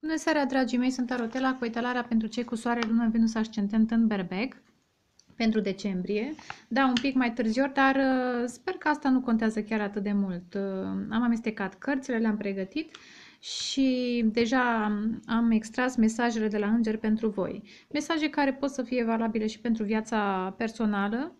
Bună seara, dragii mei, sunt Arotela cu etalarea pentru cei cu soare, lună, Venus, ascendent în Berbec pentru decembrie. Da, un pic mai târziu, dar sper că asta nu contează chiar atât de mult. Am amestecat cărțile, le-am pregătit și deja am extras mesajele de la îngeri pentru voi. Mesaje care pot să fie valabile și pentru viața personală.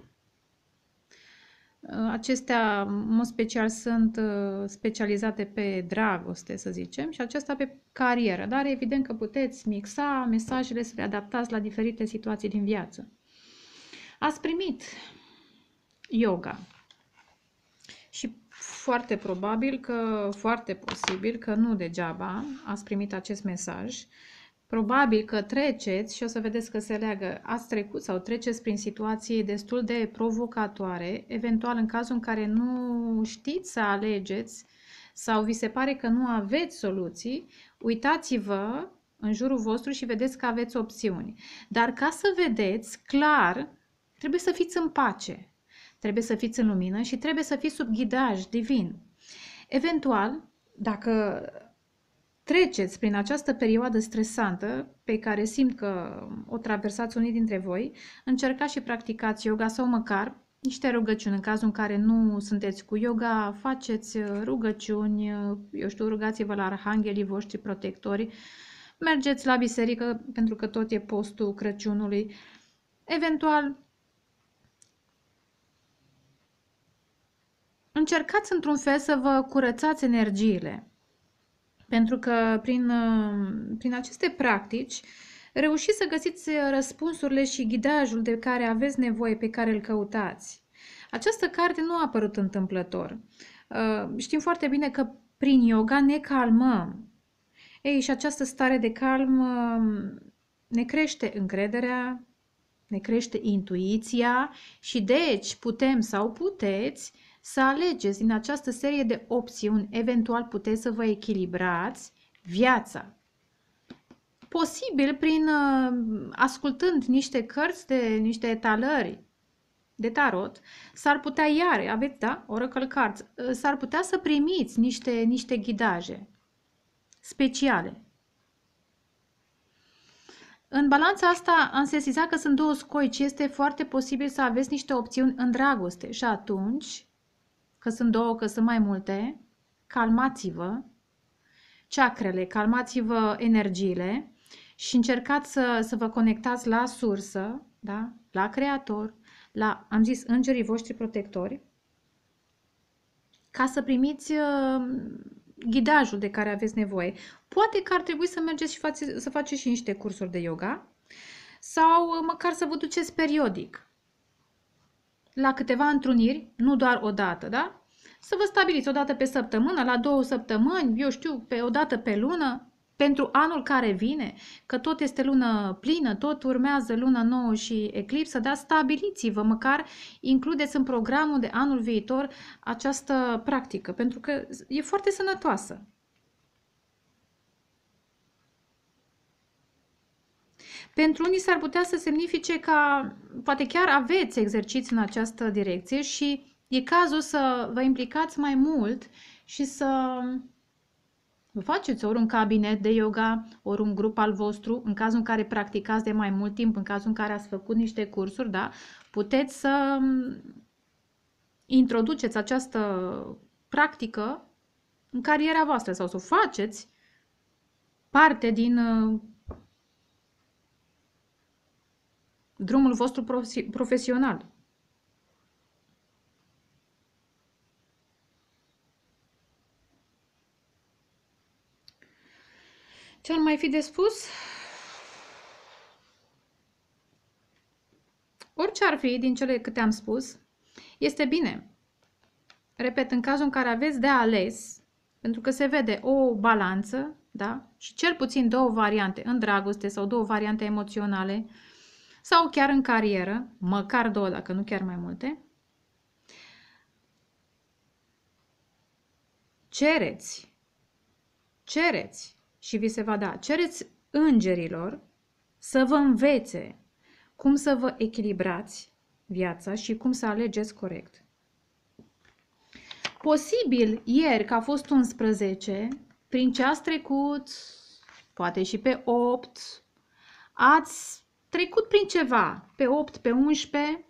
Acestea, în mod special, sunt specializate pe dragoste, să zicem, și acestea pe carieră, dar evident că puteți mixa mesajele să le adaptați la diferite situații din viață. Ați primit yoga și foarte probabil că, foarte posibil că nu degeaba ați primit acest mesaj. Probabil că treceți și o să vedeți că se leagă, ați trecut sau treceți prin situații destul de provocatoare, eventual în cazul în care nu știți să alegeți sau vi se pare că nu aveți soluții, uitați-vă în jurul vostru și vedeți că aveți opțiuni. Dar ca să vedeți clar, trebuie să fiți în pace, trebuie să fiți în lumină și trebuie să fiți sub ghidaj divin. Eventual, dacă treceți prin această perioadă stresantă pe care simt că o traversați unii dintre voi, încercați și practicați yoga sau măcar niște rugăciuni. În cazul în care nu sunteți cu yoga, faceți rugăciuni, eu știu, rugați-vă la arhanghelii voștri protectori, mergeți la biserică pentru că tot e postul Crăciunului. Eventual, încercați într-un fel să vă curățați energiile. Pentru că prin aceste practici reușiți să găsiți răspunsurile și ghidajul de care aveți nevoie, pe care îl căutați. Această carte nu a apărut întâmplător. Știm foarte bine că prin yoga ne calmăm. Ei, și această stare de calm ne crește încrederea, ne crește intuiția și deci putem sau puteți să alegeți din această serie de opțiuni, eventual puteți să vă echilibrați viața. Posibil prin ascultând niște cărți de niște etalări de tarot, s-ar putea iar, aveți, da, Oracle Cards, s-ar putea să primiți niște ghidaje speciale. În balanța asta am sesizat că sunt două scoici, este foarte posibil să aveți niște opțiuni în dragoste și atunci, că sunt două, că sunt mai multe, calmați-vă chakrele, calmați-vă energiile și încercați să vă conectați la sursă, da? La Creator, la, am zis, îngerii voștri protectori, ca să primiți ghidajul de care aveți nevoie. Poate că ar trebui să mergeți și să faceți și niște cursuri de yoga sau măcar să vă duceți periodic la câteva întruniri, nu doar o dată, da? Să vă stabiliți o dată pe săptămână, la 2 săptămâni, eu știu, o dată pe lună, pentru anul care vine, că tot este lună plină, tot urmează luna nouă și eclipsă, dar stabiliți-vă, măcar includeți în programul de anul viitor această practică, pentru că e foarte sănătoasă. Pentru unii s-ar putea să semnifice ca, poate chiar aveți exerciții în această direcție și e cazul să vă implicați mai mult și să vă faceți ori un cabinet de yoga, ori un grup al vostru, în cazul în care practicați de mai mult timp, în cazul în care ați făcut niște cursuri, da? Puteți să introduceți această practică în cariera voastră sau să o faceți parte din drumul vostru profesional. Ce ar mai fi de spus? Orice ar fi din cele câte am spus, este bine. Repet, în cazul în care aveți de ales, pentru că se vede o balanță, da? Și cel puțin două variante în dragoste sau două variante emoționale sau chiar în carieră, măcar două, dacă nu chiar mai multe, cereți și vi se va da. Cereți îngerilor să vă învețe cum să vă echilibrați viața și cum să alegeți corect. Posibil ieri, că a fost 11, prin ce ați trecut, poate și pe 8, ați trecut prin ceva, pe 8, pe 11,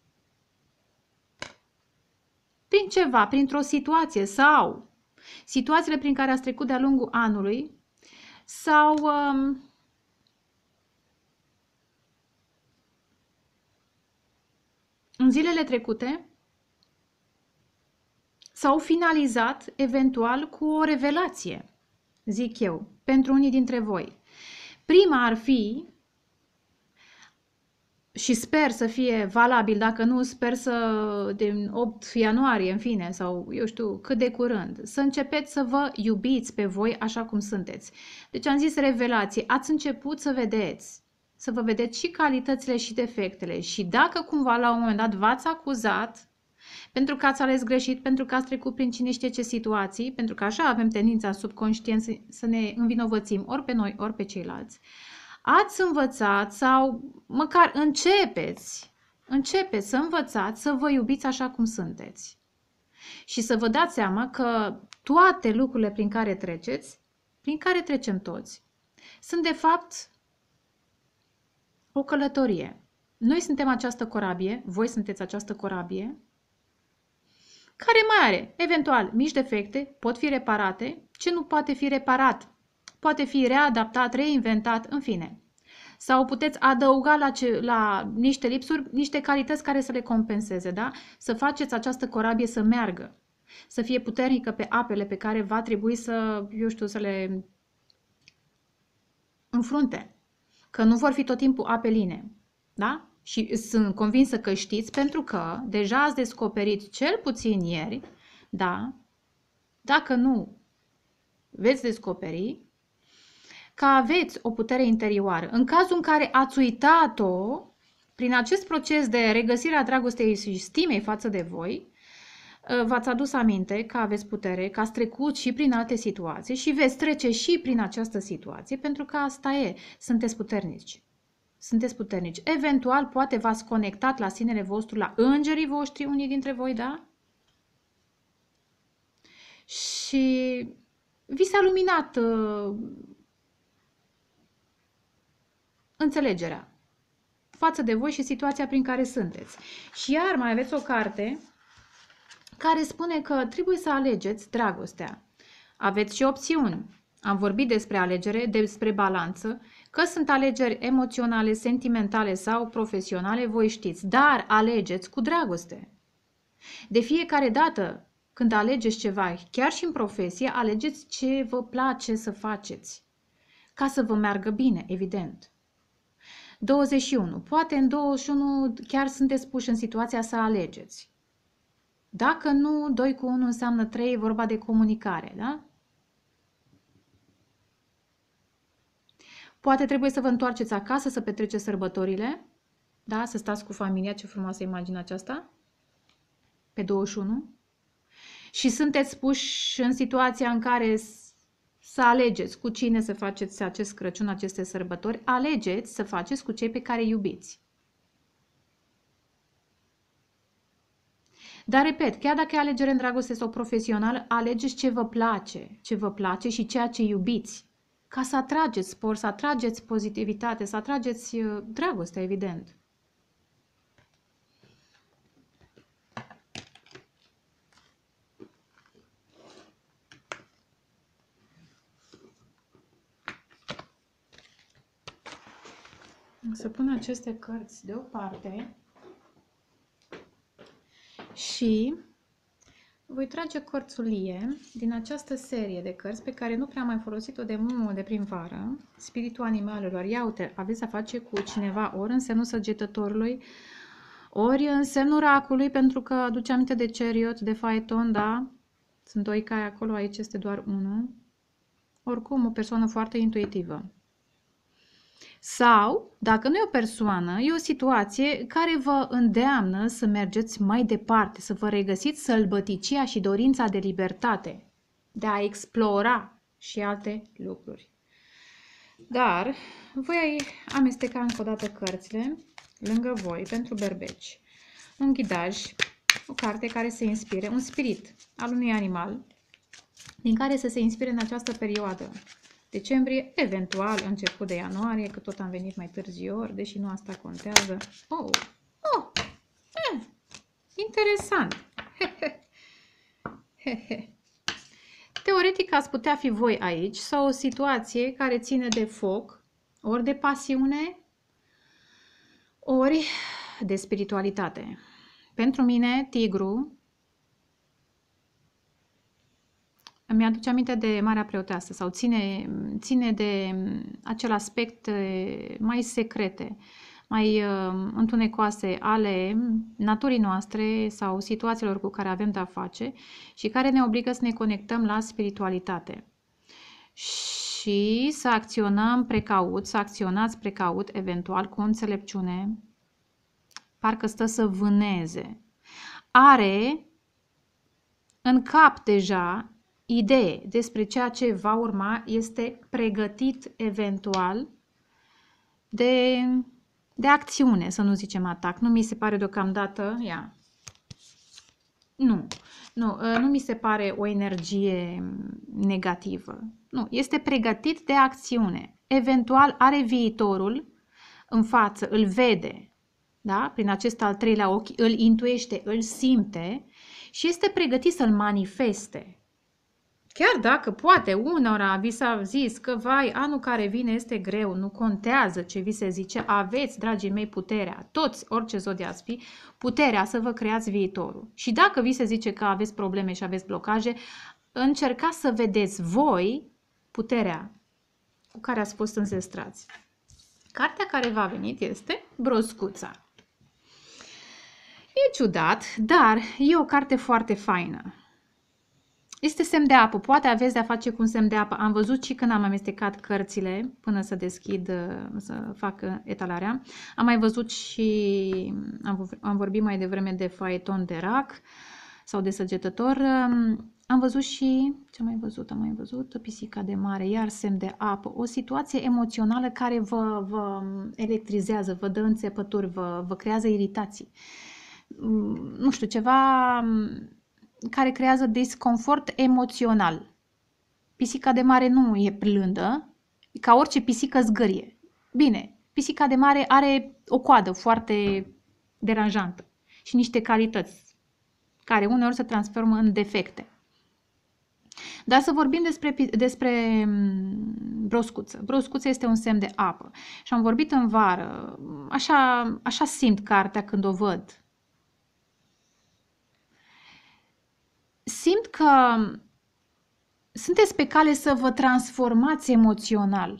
prin ceva, printr-o situație sau situațiile prin care ați trecut de-a lungul anului sau în zilele trecute s-au finalizat eventual cu o revelație, zic eu, pentru unii dintre voi. Prima ar fi, și sper să fie valabil, dacă nu, sper să, din 8 ianuarie, în fine, sau eu știu, cât de curând, să începeți să vă iubiți pe voi așa cum sunteți. Deci am zis revelație, ați început să vedeți, să vă vedeți și calitățile și defectele și dacă cumva la un moment dat v-ați acuzat pentru că ați ales greșit, pentru că ați trecut prin cine știe ce situații, pentru că așa avem tendința subconștient să ne învinovățim ori pe noi, ori pe ceilalți, ați învățat sau măcar începeți să învățați să vă iubiți așa cum sunteți. Și să vă dați seama că toate lucrurile prin care treceți, prin care trecem toți, sunt de fapt o călătorie. Noi suntem această corabie, voi sunteți această corabie, care mai are, eventual, mici defecte, pot fi reparate, ce nu poate fi reparat, poate fi readaptat, reinventat, în fine. Sau puteți adăuga la niște lipsuri, niște calități care să le compenseze, da? Să faceți această corabie să meargă, să fie puternică pe apele pe care va trebui să, eu știu, să le înfrunte. Că nu vor fi tot timpul ape line, da? Și sunt convinsă că știți, pentru că deja ați descoperit cel puțin ieri, da? Dacă nu veți descoperi, că aveți o putere interioară. În cazul în care ați uitat-o, prin acest proces de regăsire a dragostei și stimei față de voi, v-ați adus aminte că aveți putere, că ați trecut și prin alte situații și veți trece și prin această situație, pentru că asta e, sunteți puternici. Sunteți puternici. Eventual, poate v-ați conectat la sinele vostru, la îngerii voștri, unii dintre voi, da? Și vi s-a luminat înțelegerea față de voi și situația prin care sunteți. Și iar mai aveți o carte care spune că trebuie să alegeți dragostea. Aveți și opțiuni. Am vorbit despre alegere, despre balanță, că sunt alegeri emoționale, sentimentale sau profesionale, voi știți, dar alegeți cu dragoste. De fiecare dată când alegeți ceva, chiar și în profesie, alegeți ce vă place să faceți, ca să vă meargă bine, evident. 21. Poate în 21 chiar sunteți puși în situația să alegeți. Dacă nu, 2 cu 1 înseamnă 3, e vorba de comunicare, da? Poate trebuie să vă întoarceți acasă, să petreceți sărbătorile, da? Să stați cu familia, ce frumoasă imagine aceasta, pe 21. Și sunteți puși în situația în care să alegeți cu cine să faceți acest Crăciun, aceste sărbători, alegeți să faceți cu cei pe care îi iubiți. Dar, repet, chiar dacă e alegere în dragoste sau profesională, alegeți ce vă place și ceea ce iubiți, ca să atrageți spor, să atrageți pozitivitate, să atrageți dragoste, evident. O să pun aceste cărți deoparte și voi trage cărțulie din această serie de cărți pe care nu prea am mai folosit-o de mult de prin vară, Spiritul Animalelor. Ia uite, aveți a face cu cineva ori în semnul Săgetătorului, ori în semnul Racului, pentru că aduce aminte de Chariot, de Phaeton, da? Sunt 2 cai acolo, aici este doar 1. Oricum, o persoană foarte intuitivă. Sau, dacă nu e o persoană, e o situație care vă îndeamnă să mergeți mai departe, să vă regăsiți sălbăticia și dorința de libertate, de a explora și alte lucruri. Dar voi amesteca încă o dată cărțile lângă voi pentru berbeci. Un ghidaj, o carte care se inspire, un spirit al unui animal din care să se inspire în această perioadă decembrie, eventual început de ianuarie, că tot am venit mai târziu ori, deși nu asta contează. Interesant. Teoretic ați putea fi voi aici sau o situație care ține de foc, ori de pasiune, ori de spiritualitate. Pentru mine, tigru îmi aduce aminte de Marea Preoteasă sau ține de acel aspect mai secrete, mai întunecoase ale naturii noastre sau situațiilor cu care avem de-a face și care ne obligă să ne conectăm la spiritualitate. Și să acționăm precaut, să acționați precaut, eventual cu înțelepciune, parcă stă să vâneze. Are în cap deja idee despre ceea ce va urma, este pregătit eventual de acțiune, să nu zicem atac. Nu mi se pare deocamdată, nu mi se pare o energie negativă. Nu, este pregătit de acțiune. Eventual are viitorul în față, îl vede, da? Prin acest al treilea ochi, îl intuiește, îl simte și este pregătit să-l manifeste. Chiar dacă poate unora vi s-a zis că, vai, anul care vine este greu, nu contează ce vi se zice, aveți, dragii mei, puterea, toți, orice zodia ați fi, puterea să vă creați viitorul. Și dacă vi se zice că aveți probleme și aveți blocaje, încercați să vedeți voi puterea cu care ați fost înzestrați. Cartea care v-a venit este Broscuța. E ciudat, dar e o carte foarte faină. Este semn de apă, poate aveți de-a face cu un semn de apă. Am văzut și când am amestecat cărțile, până să deschid, să fac etalarea. Am mai văzut și, am vorbit mai devreme de faeton de rac sau de săgetător. Am văzut și, ce am mai văzut? Am mai văzut pisica de mare, iar semn de apă. O situație emoțională care vă electrizează, vă dă înțepături, vă creează iritații. Nu știu, ceva care creează disconfort emoțional. Pisica de mare nu e plândă, ca orice pisică zgârie. Bine, pisica de mare are o coadă foarte deranjantă și niște calități care uneori se transformă în defecte. Dar să vorbim despre broscuță. Broscuța este un semn de apă și am vorbit în vară, așa simt cartea când o văd. Simt că sunteți pe cale să vă transformați emoțional.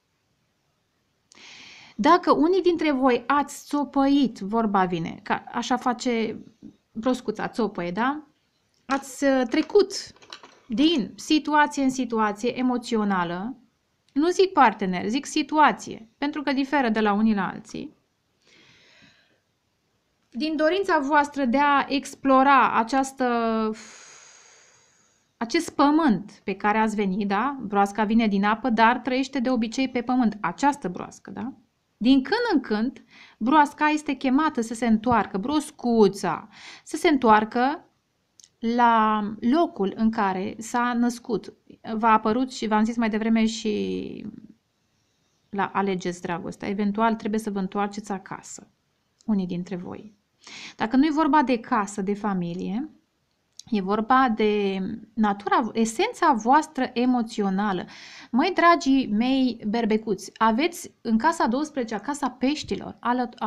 Dacă unii dintre voi ați țopăit, vorba vine, că așa face broscuța, țopăie, da? Ați trecut din situație în situație emoțională, nu zic partener, zic situație, pentru că diferă de la unii la alții. Din dorința voastră de a explora acest pământ pe care ați venit, da? Broasca vine din apă, dar trăiește de obicei pe pământ. Această broască, da? Din când în când, broasca este chemată să se întoarcă, broscuța, să se întoarcă la locul în care s-a născut. V-a apărut și v-am zis mai devreme și la alegeți dragostea. Eventual trebuie să vă întoarceți acasă, unii dintre voi. Dacă nu e vorba de casă, de familie, e vorba de natura, esența voastră emoțională. Măi, dragii mei berbecuți, aveți în casa 12, casa peștilor,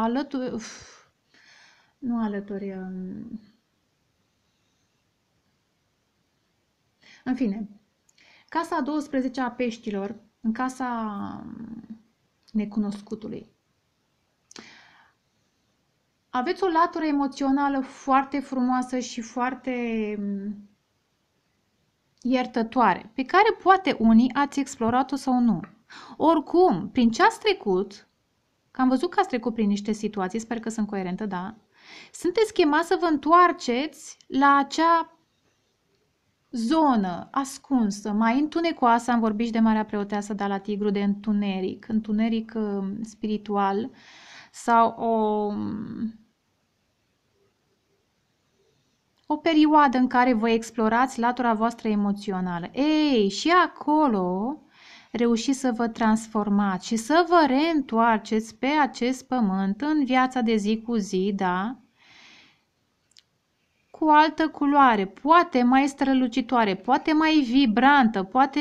în fine, casa 12 a peștilor, în casa necunoscutului. Aveți o latură emoțională foarte frumoasă și foarte iertătoare, pe care poate unii ați explorat-o sau nu. Oricum, prin ce ați trecut, că am văzut că ați trecut prin niște situații, sper că sunt coerentă, da, sunteți chemați să vă întoarceți la acea zonă ascunsă, mai întunecoasă, am vorbit și de Marea Preoteasă, dar la tigru de întuneric spiritual, sau o perioadă în care vă explorați latura voastră emoțională. Ei, și acolo reuși să vă transformați și să vă reîntoarceți pe acest pământ în viața de zi cu zi, da? Cu o altă culoare, poate mai strălucitoare, poate mai vibrantă, poate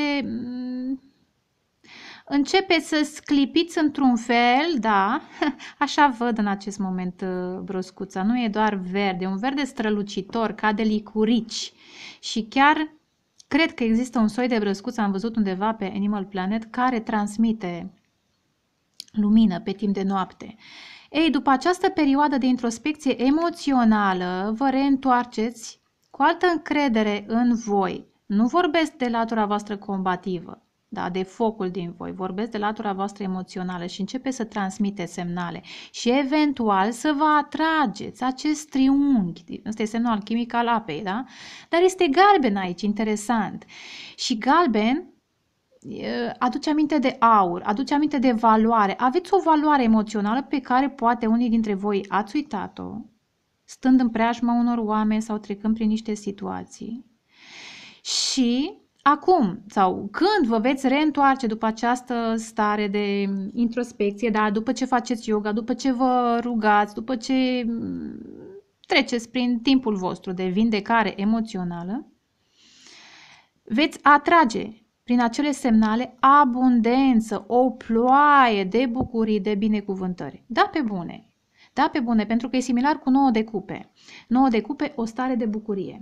începeți să sclipiți într-un fel, da? Așa văd în acest moment broscuța. Nu e doar verde, e un verde strălucitor, ca de licurici. Și chiar cred că există un soi de broscuță, am văzut undeva pe Animal Planet, care transmite lumină pe timp de noapte. Ei, după această perioadă de introspecție emoțională, vă reîntoarceți cu altă încredere în voi. Nu vorbesc de latura voastră combativă, da, de focul din voi, vorbesc de latura voastră emoțională și începe să transmite semnale și eventual să vă atrageți acest triunghi. Ăsta e semnul alchimic al apei, da? Dar este galben aici, interesant. Și galben aduce aminte de aur, aduce aminte de valoare. Aveți o valoare emoțională pe care poate unii dintre voi ați uitat-o, stând în preajma unor oameni sau trecând prin niște situații. Și acum, sau când vă veți reîntoarce după această stare de introspecție, da, după ce faceți yoga, după ce vă rugați, după ce treceți prin timpul vostru de vindecare emoțională, veți atrage prin acele semnale abundență, o ploaie de bucurii, de binecuvântări. Da, pe bune. Da, pe bune, pentru că e similar cu 9 de cupe. 9 de cupe, o stare de bucurie.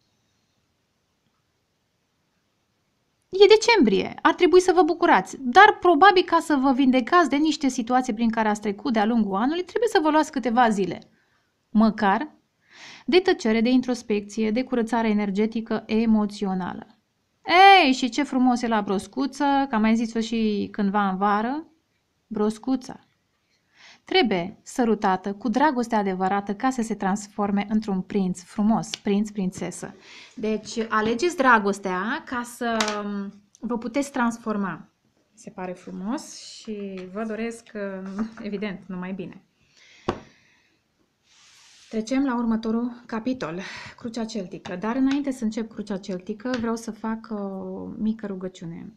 E decembrie, ar trebui să vă bucurați, dar probabil ca să vă vindecați de niște situații prin care ați trecut de-a lungul anului, trebuie să vă luați câteva zile. Măcar de tăcere, de introspecție, de curățare energetică, emoțională. Ei, și ce frumos e la broscuță, că am mai zis-o și cândva în vară, broscuța trebuie sărutată cu dragoste adevărată ca să se transforme într-un prinț frumos, prințesă. Deci alegeți dragostea ca să vă puteți transforma. Se pare frumos și vă doresc, evident, numai bine. Trecem la următorul capitol, crucea celtică. Dar înainte să încep crucea celtică, vreau să fac o mică rugăciune.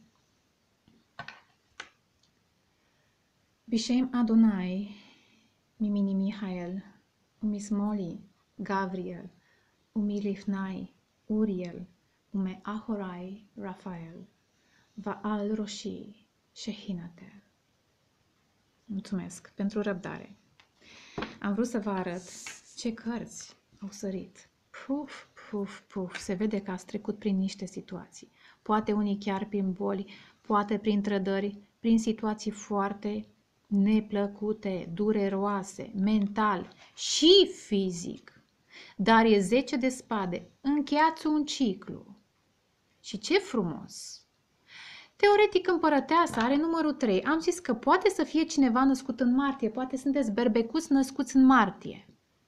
Bishem Adonai, Mimini Mihael, Umismoli, Gabriel, Umilifnai, Uriel, Ume Ahorai, Rafael, Vaal Roshi, Shehinatel. Mulțumesc pentru răbdare. Am vrut să vă arăt ce cărți au sărit. Puf, puf, puf. Se vede că ați trecut prin niște situații. Poate unii chiar prin boli, poate prin trădări, prin situații foarte neplăcute, dureroase, mental și fizic. Dar e 10 de spade. Încheiați un ciclu. Și ce frumos! Teoretic, împărăteasa are numărul 3. Am zis că poate să fie cineva născut în martie, poate sunteți berbecuți născuți în martie.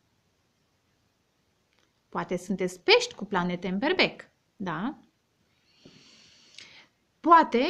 Poate sunteți pești cu planete în berbec, da? Poate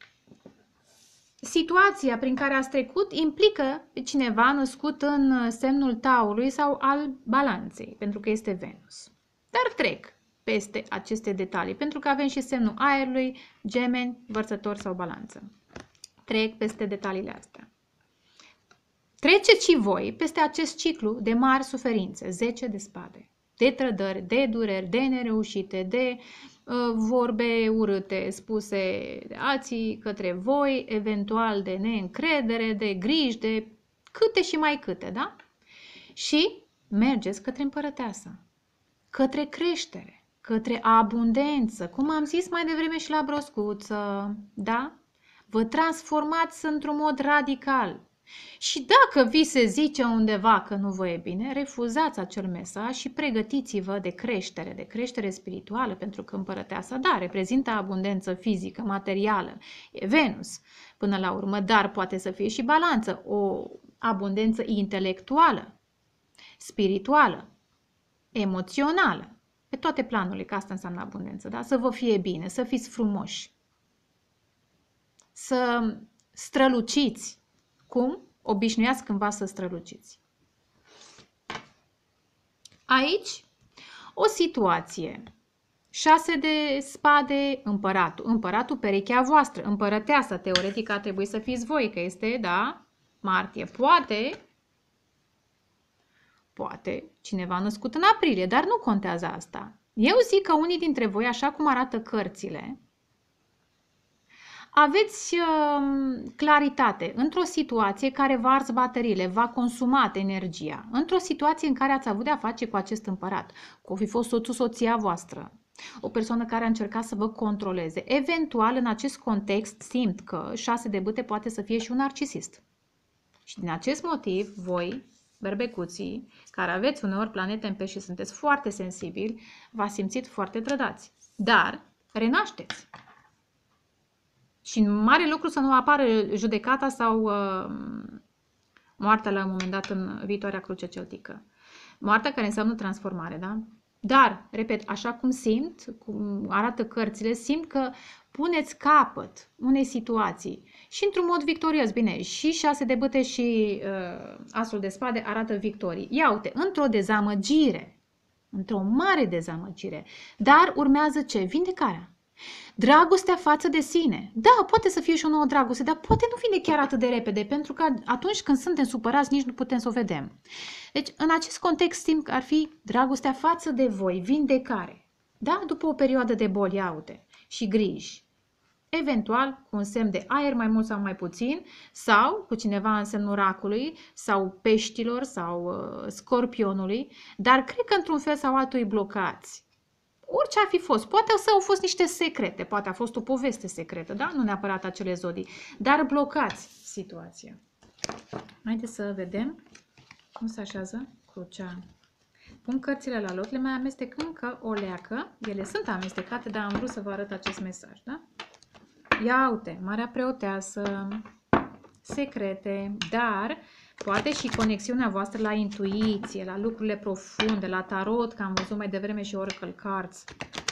situația prin care ați trecut implică pe cineva născut în semnul Taurului sau al Balanței, pentru că este Venus. Dar trec peste aceste detalii, pentru că avem și semnul Aerului, Gemeni, Vărsător sau Balanță. Trec peste detaliile astea. Treceți și voi peste acest ciclu de mari suferințe, 10 de spade, de trădări, de dureri, de nereușite, de vorbe urâte spuse de alții către voi, eventual de neîncredere, de griji, de câte și mai câte, da? Și mergeți către împărăteasa, către creștere, către abundență, cum am zis mai devreme și la broscuță, da? Vă transformați într-un mod radical. Și dacă vi se zice undeva că nu vă e bine, refuzați acel mesaj și pregătiți-vă de creștere spirituală, pentru că împărăteasa, da, reprezintă abundență fizică, materială, e Venus până la urmă, dar poate să fie și Balanță, o abundență intelectuală, spirituală, emoțională, pe toate planurile, că asta înseamnă abundență, da? Să vă fie bine, să fiți frumoși, să străluciți. Cum? Obișnuiați cândva să străluciți. Aici, o situație 6 de spade, împăratul. Împăratul, perechea voastră, împărăteasa, teoretic ar trebui să fiți voi, că este, da, martie. Poate cineva născut în aprilie, dar nu contează asta. Eu zic că unii dintre voi, așa cum arată cărțile, aveți claritate într-o situație care v-a ars bateriile, v-a consumat energia, într-o situație în care ați avut de-a face cu acest împărat, cu o fi fost soțul, soția voastră, o persoană care a încercat să vă controleze. Eventual, în acest context, simt că 6 de bâte poate să fie și un narcisist. Și din acest motiv, voi, berbecuții, care aveți uneori planete în pești și sunteți foarte sensibili, v-ați simțit foarte trădați. Dar renașteți. Și în mare lucru să nu apară judecata sau moartea la un moment dat în viitoarea cruce celtică. Moartea care înseamnă transformare, da? Dar, repet, așa cum simt, cum arată cărțile, simt că puneți capăt unei situații și într-un mod victorios. Bine, și 6 de bâte și asul de spade arată victorii. Ia uite, într-o dezamăgire, într-o mare dezamăgire, dar urmează ce? Vindecarea. Dragostea față de sine. Da, poate să fie și o nouă dragoste, dar poate nu vine chiar atât de repede, pentru că atunci când suntem supărați nici nu putem să o vedem. Deci, în acest context, simt că ar fi dragostea față de voi, vindecare. Da? După o perioadă de boli, iaute, și griji. Eventual, cu un semn de aer mai mult sau mai puțin, sau cu cineva în semnul racului, sau peștilor, sau scorpionului, dar cred că într-un fel sau altul îi blocați. Orice ar fi fost, poate să au fost niște secrete, poate a fost o poveste secretă, da? Nu neapărat acele zodii, dar blocați situația. Haideți să vedem cum se așează crucea. Pun cărțile la loc, le mai amestec încă o leacă, ele sunt amestecate, dar am vrut să vă arăt acest mesaj, da? Ia uite, Marea Preoteasă, secrete, dar poate și conexiunea voastră la intuiție, la lucrurile profunde, la tarot, că am văzut mai devreme și Oracle Cards.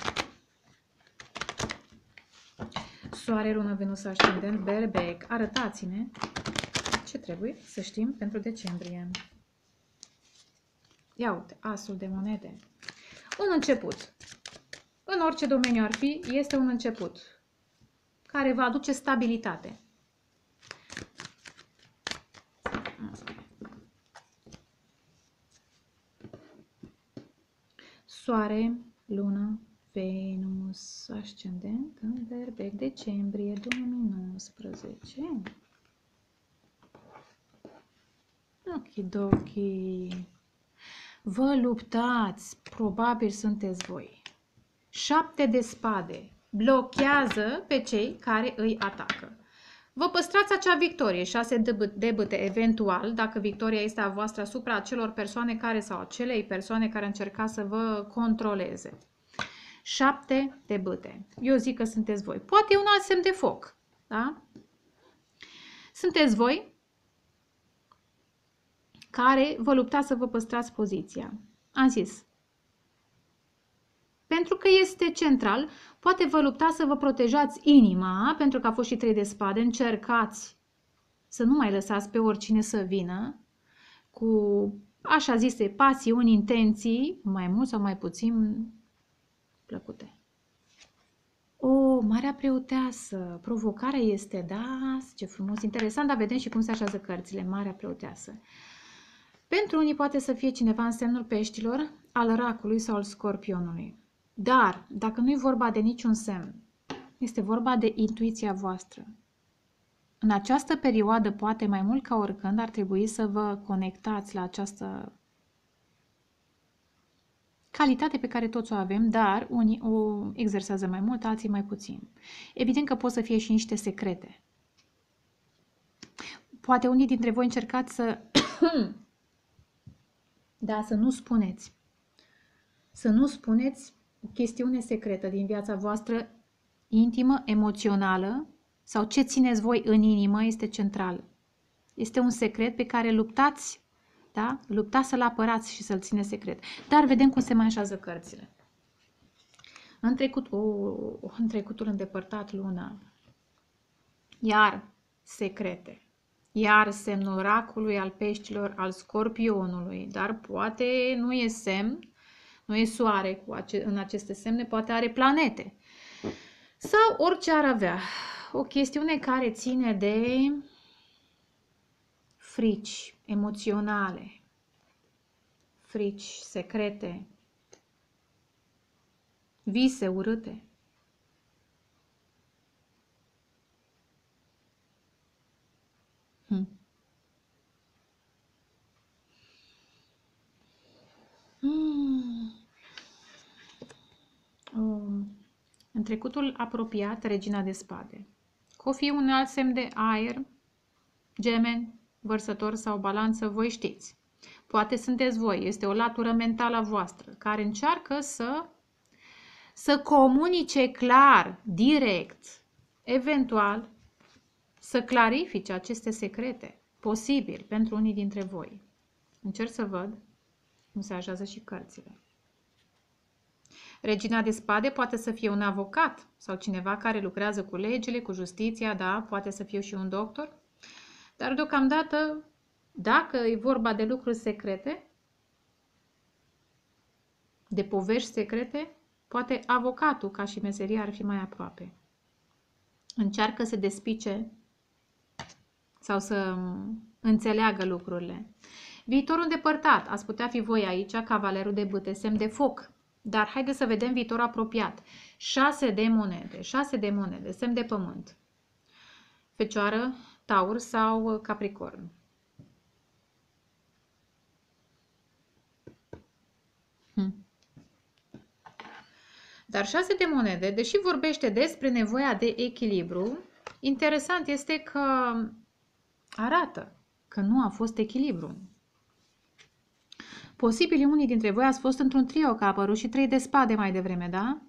Soare, lună, Venus, ascendent, berbec. Arătați-ne ce trebuie să știm pentru decembrie. Ia uite, asul de monede. Un început. În orice domeniu ar fi, este un început care va aduce stabilitate. Soare, lună, Venus, ascendent în berbec, decembrie 2019. Okidoki. Vă luptați, probabil sunteți voi. 7 de spade blochează pe cei care îi atacă. Vă păstrați acea victorie, 6 de bâte, eventual, dacă victoria este a voastră asupra acelor persoane care sau acelei persoane care încerca să vă controleze. 7 de bâte. Eu zic că sunteți voi. Poate e un alt semn de foc, da? Sunteți voi care vă luptați să vă păstrați poziția. Am zis. Pentru că este central, poate vă luptați să vă protejați inima, pentru că a fost și 3 de spade, încercați să nu mai lăsați pe oricine să vină cu, așa zise, pasiuni, intenții, mai mult sau mai puțin plăcute. O, Marea Preoteasă, provocarea este, da, ce frumos, interesant, dar vedem și cum se așează cărțile, Marea Preoteasă. Pentru unii poate să fie cineva în semnul peștilor, al racului sau al scorpionului. Dar, dacă nu e vorba de niciun semn, este vorba de intuiția voastră. În această perioadă, poate mai mult ca oricând, ar trebui să vă conectați la această calitate pe care toți o avem, dar unii o exersează mai mult, alții mai puțin. Evident că pot să fie și niște secrete. Poate unii dintre voi încercați să... da, să nu spuneți. Să nu spuneți o chestiune secretă din viața voastră intimă, emoțională sau ce țineți voi în inimă este central. Este un secret pe care luptați, da? Luptați să-l apărați și să-l țineți secret. Dar vedem cum se mai așează cărțile. În trecutul îndepărtat, luna. Iar secrete. Iar semnul racului, al peștilor, al scorpionului. Dar poate nu e semn. Nu e soare în aceste semne, poate are planete. Sau orice ar avea. O chestiune care ține de frici emoționale, frici secrete, vise urâte. În trecutul apropiat, Regina de Spade. Că o fi un alt semn de aer, Gemeni, Vărsător sau Balanță, voi știți. Poate sunteți voi, este o latură mentală a voastră, care încearcă să comunice clar, direct, eventual, să clarifice aceste secrete, posibil, pentru unii dintre voi. Încerc să văd cum se așează și cărțile. Regina de Spade poate să fie un avocat sau cineva care lucrează cu legile, cu justiția, da, poate să fie și un doctor. Dar deocamdată, dacă e vorba de lucruri secrete, de povești secrete, poate avocatul ca și meserie ar fi mai aproape. Încearcă să despice sau să înțeleagă lucrurile. Viitorul îndepărtat, ați putea fi voi aici, cavalerul de bâte, semn de foc. Dar haideți să vedem viitor apropiat. 6 de monede, 6 de monede, semn de pământ. Fecioară, Taur sau Capricorn. Dar 6 de monede, deși vorbește despre nevoia de echilibru, interesant este că arată că nu a fost echilibru. Posibil unii dintre voi ați fost într-un trio, că a apărut și 3 de spade mai devreme, da?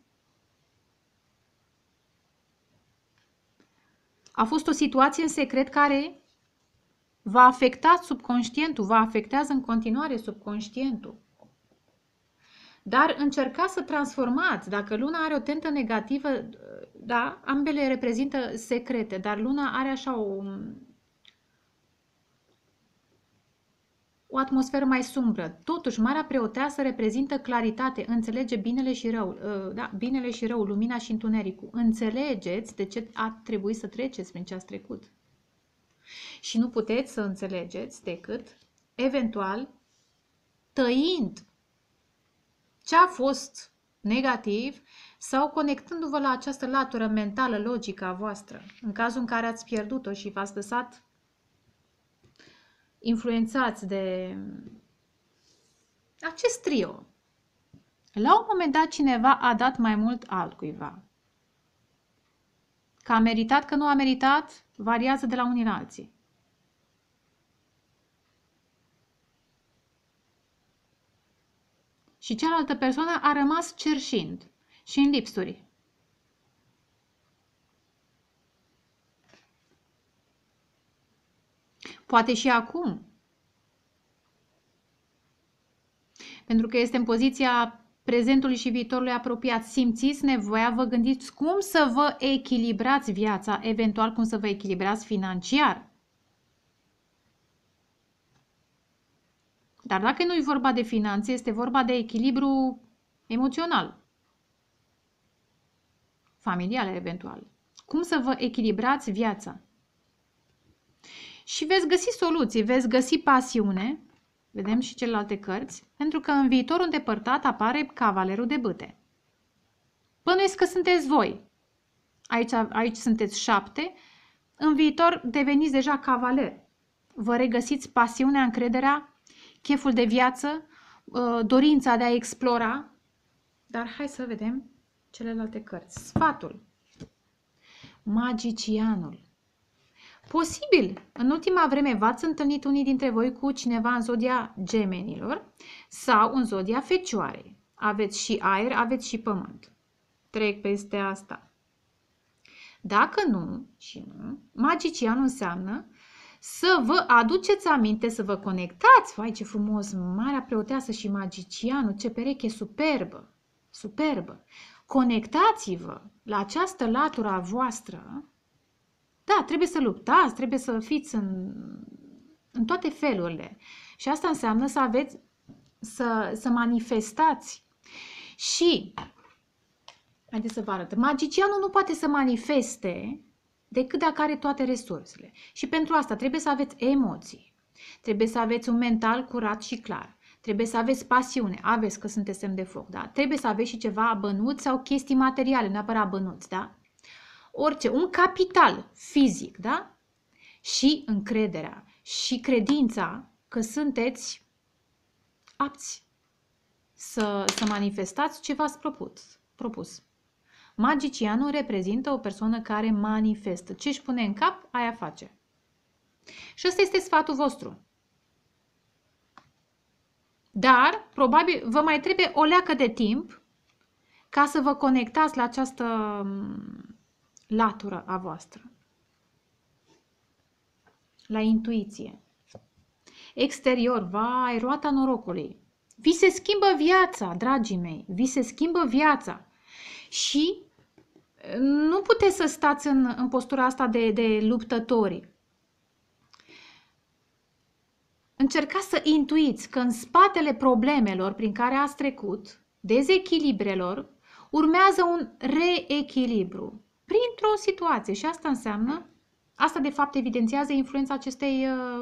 A fost o situație în secret care v-a afectat subconștientul, vă afectează în continuare subconștientul. Dar încercați să transformați. Dacă luna are o tentă negativă, da, ambele reprezintă secrete, dar luna are așa o atmosferă mai sumbră. Totuși, Marea Preoteasă reprezintă claritate, înțelege binele și răul, da, binele și răul, lumina și întunericul. Înțelegeți de ce a trebuit să treceți prin ce ați trecut. Și nu puteți să înțelegeți decât, eventual, tăind ce a fost negativ sau conectându-vă la această latură mentală, logică a voastră, în cazul în care ați pierdut-o și v-ați lăsat influențați de acest trio. La un moment dat cineva a dat mai mult altcuiva. Că a meritat, că nu a meritat, variază de la unii la alții. Și cealaltă persoană a rămas cerșind și în lipsuri. Poate și acum. Pentru că este în poziția prezentului și viitorului apropiat. Simțiți nevoia, vă gândiți cum să vă echilibrați viața, eventual cum să vă echilibrați financiar. Dar dacă nu e vorba de finanțe, este vorba de echilibru emoțional, familial eventual. Cum să vă echilibrați viața. Și veți găsi soluții, veți găsi pasiune, vedem și celelalte cărți, pentru că în viitorul îndepărtat apare cavalerul de bâte. Bănuiesc că sunteți voi. Aici sunteți 7, în viitor deveniți deja cavaler. Vă regăsiți pasiunea, încrederea, cheful de viață, dorința de a explora. Dar hai să vedem celelalte cărți. Sfatul. Magicianul. Posibil, în ultima vreme v-ați întâlnit unii dintre voi cu cineva în zodia Gemenilor sau în zodia Fecioarei. Aveți și aer, aveți și pământ. Trec peste asta. Dacă nu, magicianul înseamnă să vă aduceți aminte, să vă conectați. Vai, ce frumos! Marea Preoteasă și magicianul, ce pereche superbă! Superbă! Conectați-vă la această latură a voastră. Da, trebuie să luptați, trebuie să fiți în toate felurile. Și asta înseamnă să aveți, să manifestați Și, haideți să vă arăt, magicianul nu poate să manifeste decât dacă are toate resursele. Și pentru asta trebuie să aveți emoții, trebuie să aveți un mental curat și clar, trebuie să aveți pasiune, aveți că sunteți semn de foc, da? Trebuie să aveți și ceva bănuți sau chestii materiale, neapărat bănuți, da? Orice, un capital fizic, da? Și încrederea și credința că sunteți apți să manifestați ce v-ați propus. Magicianul reprezintă o persoană care manifestă. Ce își pune în cap, aia face. Și ăsta este sfatul vostru. Dar, probabil, vă mai trebuie o leacă de timp ca să vă conectați la această latură a voastră. La intuiție. Exterior, vai, roata norocului. Vi se schimbă viața, dragii mei, vi se schimbă viața. Și nu puteți să stați în postura asta de luptători. Încercați să intuiți că în spatele problemelor prin care ați trecut, dezechilibrelor, urmează un reechilibru printr-o situație. Și asta înseamnă, asta de fapt evidențiază influența acestei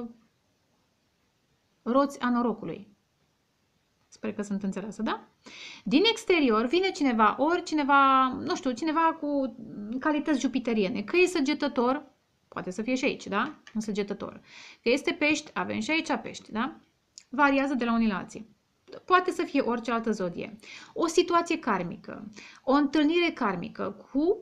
roți a norocului. Sper că sunt înțeleasă, da? Din exterior vine cineva, ori cineva, nu știu, cineva cu calități jupiteriene, că e săgetător, poate să fie și aici, da? Un săgetător. Că este pești, avem și aici pești, da? Variază de la unii la alții. Poate să fie orice altă zodie. O situație karmică, o întâlnire karmică cu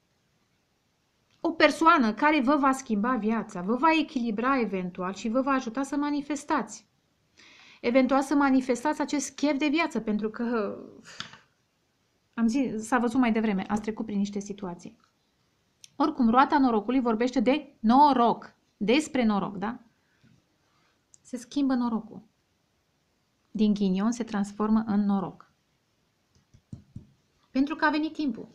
o persoană care vă va schimba viața, vă va echilibra eventual și vă va ajuta să manifestați. Eventual să manifestați acest chef de viață, pentru că am zis, s-a văzut mai devreme, ați trecut prin niște situații. Oricum, roata norocului vorbește de noroc, despre noroc, da? Se schimbă norocul. Din ghinion se transformă în noroc. Pentru că a venit timpul.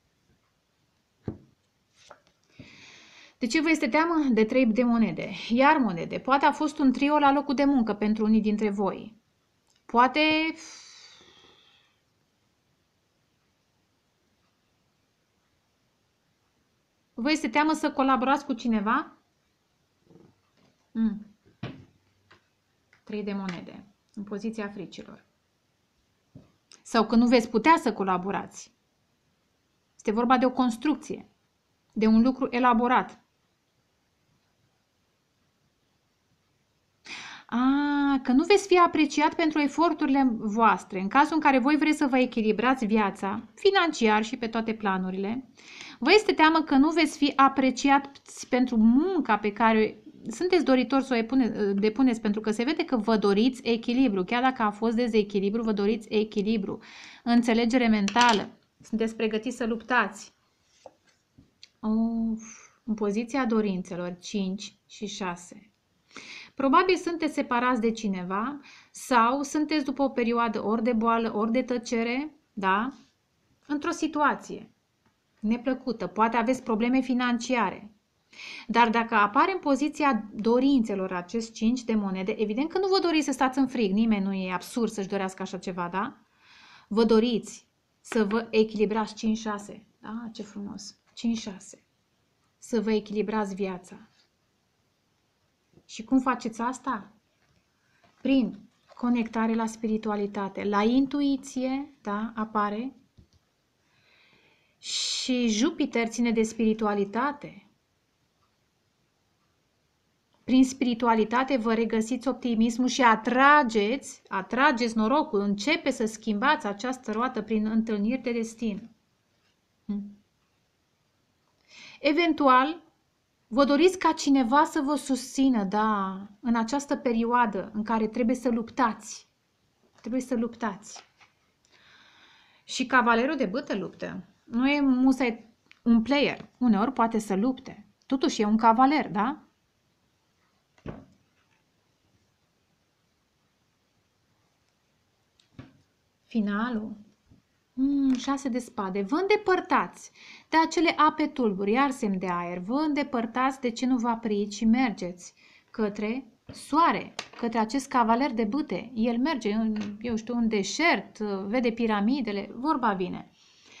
De ce vă este teamă? De 3 de monede. Iar monede. Poate a fost un trio la locul de muncă pentru unii dintre voi. Poate... Vă este teamă să colaborați cu cineva? 3 de monede. În poziția fricilor. Sau că nu veți putea să colaborați. Este vorba de o construcție. De un lucru elaborat. Că nu veți fi apreciat pentru eforturile voastre. În cazul în care voi vreți să vă echilibrați viața, financiar și pe toate planurile, vă este teamă că nu veți fi apreciat pentru munca pe care sunteți doritori să o depuneți, pentru că se vede că vă doriți echilibru. Chiar dacă a fost dezechilibru, vă doriți echilibru. Înțelegere mentală. Sunteți pregătiți să luptați. În poziția dorințelor, 5 și 6. Probabil sunteți separați de cineva sau sunteți după o perioadă ori de boală, ori de tăcere, da? Într-o situație neplăcută. Poate aveți probleme financiare. Dar dacă apare în poziția dorințelor acest 5 de monede, evident că nu vă doriți să stați în frig. Nimeni nu e absurd să-și dorească așa ceva, da? Vă doriți să vă echilibrați 5-6. Da? Ce frumos! 5-6. Să vă echilibrați viața. Și cum faceți asta? Prin conectare la spiritualitate, la intuiție, da, apare. Și Jupiter ține de spiritualitate. Prin spiritualitate vă regăsiți optimismul și atrageți norocul. Începe să schimbați această roată prin întâlniri de destin. Eventual, vă doriți ca cineva să vă susțină, da, în această perioadă în care trebuie să luptați. Trebuie să luptați. Și cavalerul de bâtă luptă. Nu e musai un player. Uneori poate să lupte. Totuși e un cavaler, da? Finalul. 6 de spade. Vă îndepărtați de acele ape tulburi, iar semn de aer. Vă îndepărtați de ce nu vă apriți și mergeți către Soare, către acest cavaler de bâte. El merge, eu știu, în deșert, vede piramidele, vorba vine.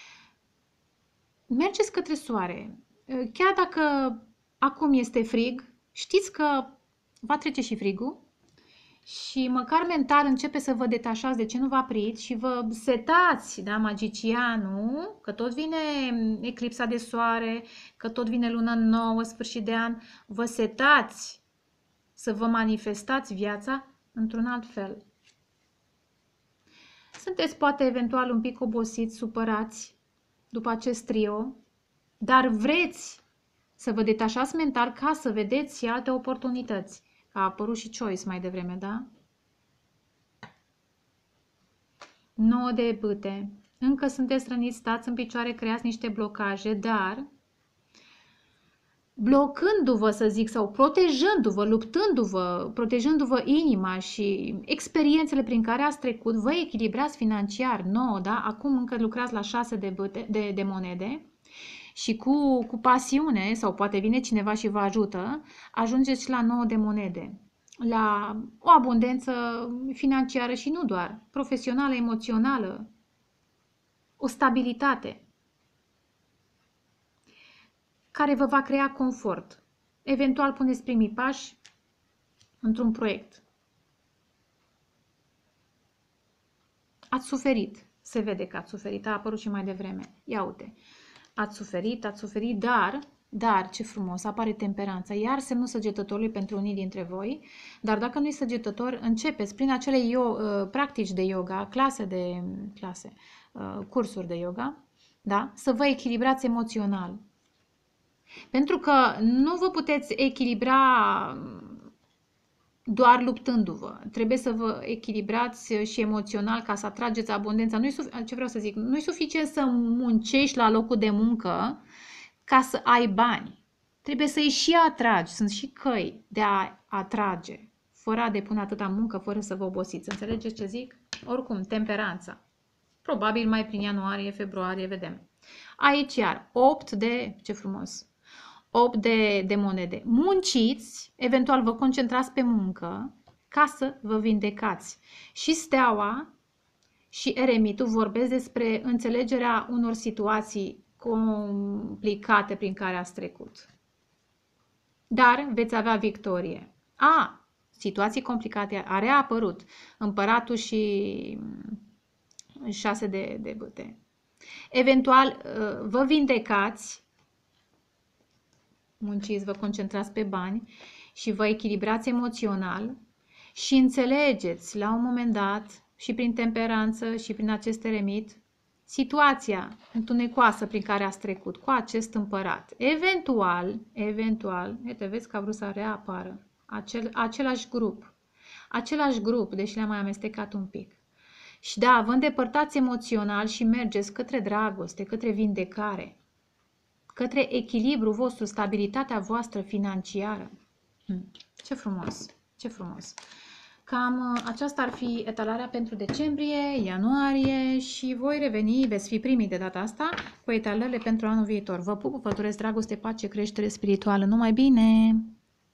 Mergeți către soare. Chiar dacă acum este frig, știți că va trece și frigul și măcar mental începe să vă detașați de ce nu vă apriți și vă setați, da, magicianul, că tot vine eclipsa de soare, că tot vine luna nouă, sfârșit de an, vă setați să vă manifestați viața într-un alt fel. Sunteți poate eventual un pic obosiți, supărați după acest trio, dar vreți să vă detașați mental ca să vedeți și alte oportunități. A apărut și Choice mai devreme, da? 9 de bâte. Încă sunteți răniți, stați în picioare, creați niște blocaje, dar blocându-vă, să zic, sau protejându-vă, luptându-vă, protejându-vă inima și experiențele prin care ați trecut, vă echilibrați financiar, 9, da? Acum încă lucrați la 6 de, de monede și cu pasiune, sau poate vine cineva și vă ajută, ajungeți la 9 de monede. La o abundență financiară și nu doar, profesională, emoțională, o stabilitate care vă va crea confort. Eventual puneți primii pași într-un proiect. Ați suferit, se vede că ați suferit, a apărut și mai devreme. Ia uite, ați suferit, dar, ce frumos, apare temperanța, iar semnul săgetătorului pentru unii dintre voi, dar dacă nu-i săgetător, începeți prin acele practici de yoga, cursuri de yoga, da? Să vă echilibrați emoțional. Pentru că nu vă puteți echilibra doar luptându-vă. Trebuie să vă echilibrați și emoțional ca să atrageți abundența. Ce vreau să zic? Nu e suficient să muncești la locul de muncă ca să ai bani. Trebuie să-i și atragi. Sunt și căi de a atrage, fără a depune atâta muncă, fără să vă obosiți. Înțelegeți ce zic? Oricum, temperanța. Probabil mai prin ianuarie, februarie, vedem. Aici iar, 8 de... Ce frumos! 8 de monede. Munciți, eventual vă concentrați pe muncă ca să vă vindecați. Și steaua și eremitul vorbesc despre înțelegerea unor situații complicate prin care ați trecut. Dar veți avea victorie. Situații complicate a reapărut. Împăratul și 6 de bâte. Eventual vă vindecați, munciți, vă concentrați pe bani și vă echilibrați emoțional și înțelegeți la un moment dat și prin temperanță și prin acest eremit situația întunecoasă prin care ați trecut cu acest împărat. Eventual, uite, vezi că a vrut să reapară același grup, deși le-am mai amestecat un pic. Și da, vă îndepărtați emoțional și mergeți către dragoste, către vindecare, către echilibru vostru, stabilitatea voastră financiară. Ce frumos, ce frumos! Cam aceasta ar fi etalarea pentru decembrie, ianuarie și voi reveni, veți fi primii de data asta, cu etalările pentru anul viitor. Vă pup, vă doresc dragoste, pace, creștere spirituală. Numai bine!